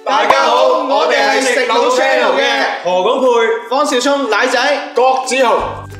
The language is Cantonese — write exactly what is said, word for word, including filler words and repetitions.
大家好，我哋係食腦 channel 嘅何廣沛、 方少聰、奶仔、 郭子豪。